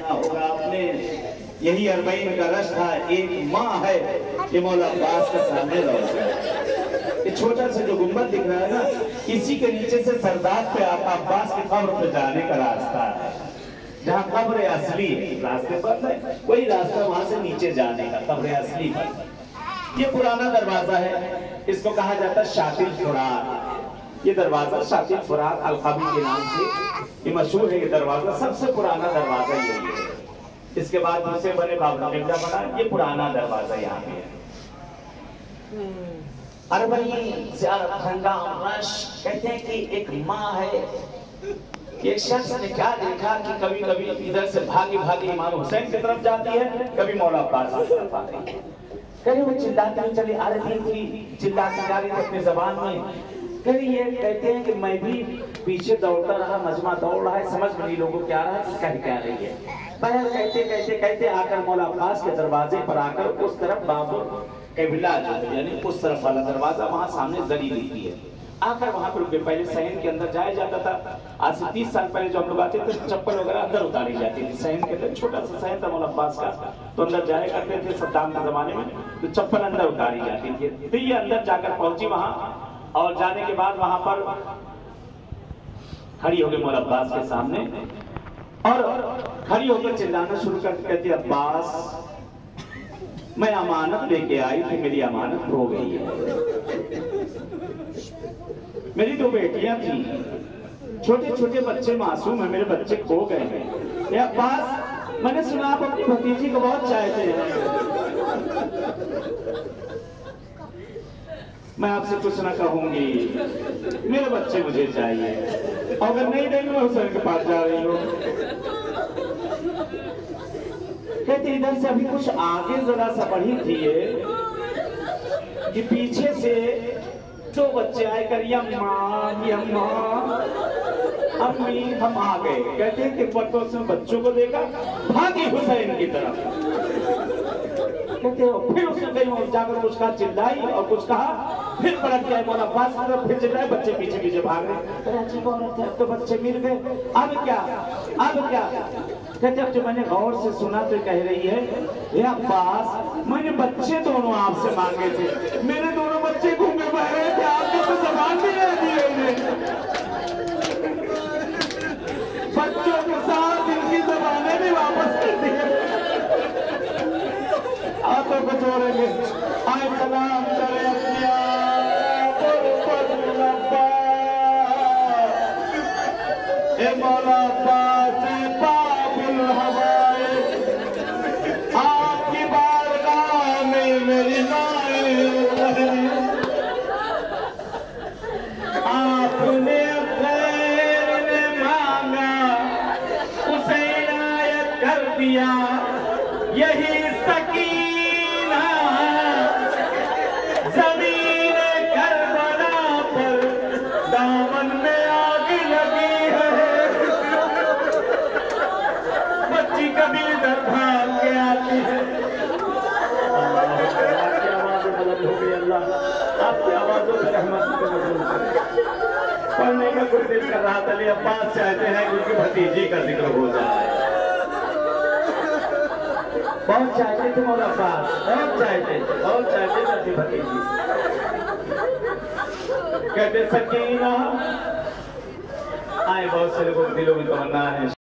होगा आपने, यही अरबईन का रश था। एक माँ है कि मौला अब्बास के सामने लौट गया। ये छोटा सा जो गुंबद दिख रहा है ना, इसी के नीचे से सरदार पे अब्बास की कब्र पे जाने का रास्ता है। जहाँ कब्र असली है, रास्ते पर नहीं, वही रास्ता वहां से नीचे जाने का, कब्र असली पर। ये पुराना दरवाजा है, इसको कहा जाता है शातिल फुरात। ये दरवाजा शातिल फुरात अल-कबी के नाम से ये मशहूर है। ये दरवाजा सबसे पुराना दरवाजा यही है। इसके बाद दूसरे बने बाबरकिबला बना, ये पुराना दरवाजा यहाँ पे है। अरबईन से हंगाम रश, कहते हैं कि एक माँ है, एक शख्स ने क्या देखा कि कभी कभी इधर से भागी भागी इमाम हुसैन की तरफ जाती है, कभी मौला अब्बास की तरफ आ रही है। कभी वो चिल्लाती हुई चली आ रही थी, चिल्लाती जा रही थी अपनी जबान में। कभी ये कहते हैं कि मैं भी पीछे दौड़ता रहा, मजमा दौड़ रहा है, समझ में नहीं लोगों क्या रहा है, कह क्या रही है। बहर कहते कहते कहते आकर मौला अब्बास के दरवाजे पर आकर उस तरफ बाबुल किबला जो है, यानी उस तरफ वाला दरवाजा वहां सामने जरी दिखती है, आकर वहां पर रुके। पहले सहन के अंदर जाया जाता था। आज से 30 साल पहले जो हम लोग आते थे, चप्पल वगैरह अंदर उतारी जाती थी। सहन के अंदर छोटा सा सहन था मौला अब्बास का, तो अंदर जाया करते थे सद्दाम के जमाने में, तो चप्पल अंदर उतारी जाती थी। तो ये अंदर जाकर पहुंची वहां, और जाने के बाद वहां पर खड़ी हो गई मौला अब्बास के सामने, और खड़ी होकर चिल्लाना शुरू करके कहती, अब्बास मैं अमानत लेके आई थी, मेरी अमानत खो गई है। मेरी 2 बेटियां थी, छोटे छोटे बच्चे मासूम है, मेरे बच्चे खो गए हैं। अब्बास मैंने सुना आप अपनी भतीजी को बहुत चाहते हैं, मैं आपसे कुछ ना कहूंगी, मेरे बच्चे मुझे चाहिए, और अगर नहीं देंगे मैं हुसैन के पास जा रही हूँ। कहते इधर से अभी कुछ आगे जरा सा बढ़ी थी कि पीछे से 2 बच्चे आए कर यम्मा अम्मी हम आ गए। कहते हैं कि पटों से बच्चों को देखा, भागी हुसैन की तरफ। कहते हो फिर उसने कहीं जाकर कुछ कहा, चिल्लाई और कुछ कहा, फिर पलट गया मौला अब्बास की तरफ, फिर चिल्लाए, बच्चे पीछे पीछे भाग रहे। अजीब औरत है, अब तो बच्चे मिल गए, अब क्या अब क्या। कहते अब जो मैंने गौर से सुना तो कह रही है, हे अब्बास मैंने बच्चे दोनों आपसे मांगे थे, मेरे दोनों बच्चे घूमे बह रहे थे, आपने तो जबान भी नहीं दी उन्हें। बच्चों के साथ इनकी जबानें भी वापस कर दी, आंखों को छोड़ेंगे। आए सलाम करे अपने आप मौला अब्बास बाबुल हवाए, आपकी बारगाह में मेरी आपने खैर ने मांगा, उसे इनायत कर दिया, यही सकीना ज़मीन करबला पर दामन में आग लगी है। बच्ची कभी इधर भाग के आती है। आपकी आवाज़ बुलंद हो गई, अल्लाह आपकी आवाज़ों से रहमत पढ़ने का कुछ दिल कर रहा था, अब्बास चाहते हैं कि उनकी भतीजी का जिक्र हो जाए। बहुत चाहते थे मौला अब्बास, बहुत चाहते थे अपनी भतीजी। कहते सकीना आए, बहुत से लोगों के दिलों में तमन्ना है।